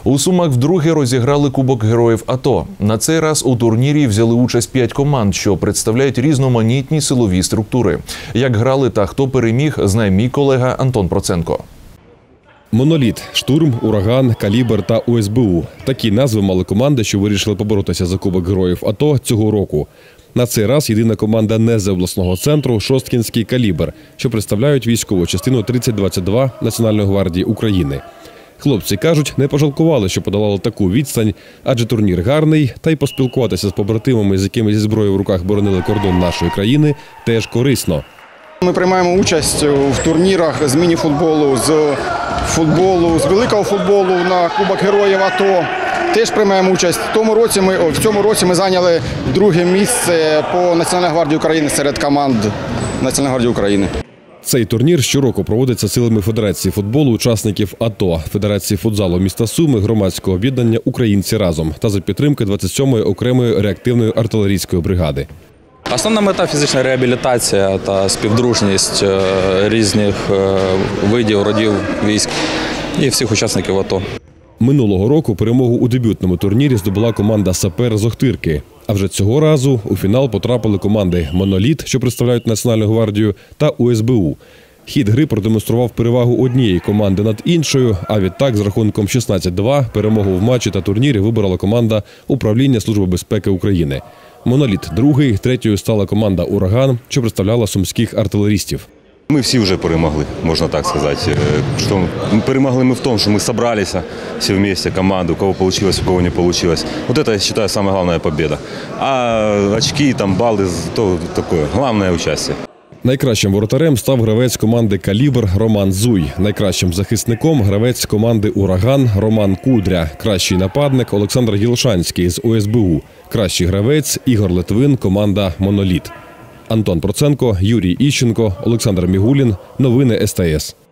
У Сумах вдруге розіграли Кубок Героїв АТО. На цей раз у турнірі взяли участь 5 команд, що представляють різноманітні силові структури. Як грали та хто переміг, знає мій колега Антон Проценко. «Моноліт», «Штурм», «Ураган», «Калібр» та ОСБУ – такі назви мали команди, що вирішили поборотися за Кубок Героїв АТО цього року. На цей раз єдина команда не з обласного центру – Шосткінський «Калібр», що представляють військову частину 3022 Національної гвардії України. Хлопці кажуть, не пожалкували, що подолали таку відстань, адже турнір гарний, та й поспілкуватися з побратимами, з якими зі зброєю в руках боронили кордон нашої країни, теж корисно. Ми приймаємо участь в турнірах з міні-футболу, з футболу, з великого футболу на Кубок Героїв АТО. Теж приймаємо участь. В цьому році ми зайняли друге місце по Національній гвардії України серед команд Національної гвардії України. Цей турнір щороку проводиться силами Федерації футболу учасників АТО, Федерації футзалу міста Суми, громадського об'єднання «Українці разом» та за підтримки 27-ї окремої реактивної артилерійської бригади. Основна мета – фізична реабілітація та співдружність різних видів, родів військ і всіх учасників АТО. Минулого року перемогу у дебютному турнірі здобула команда «Сапер» з Охтирки. А вже цього разу у фінал потрапили команди «Моноліт», що представляють Національну гвардію, та ОСБУ. Хід гри продемонстрував перевагу однієї команди над іншою, а відтак з рахунком 16-2 перемогу в матчі та турнірі виборола команда Управління Служби безпеки України. «Моноліт» – другий, третьою стала команда «Ураган», що представляла сумських артилерістів. Ми всі вже перемогли, можна так сказати. Перемогли ми в тому, що ми зібралися всі вместе, команду, у кого вийшло, у кого не вийшло. Вот это, я считаю, самая главная победа. А очки, там, балли, то такое, главное участие. Найкращим воротарем став гравець команди «Калібр» Роман Зуй. Найкращим захисником – гравець команди «Ураган» Роман Кудря. Кращий нападник – Олександр Гілшанський з ОСБУ. Кращий гравець – Ігор Литвин, команда «Моноліт». Антон Проценко, Юрій Іщенко, Олександр Мігулін. Новини СТС.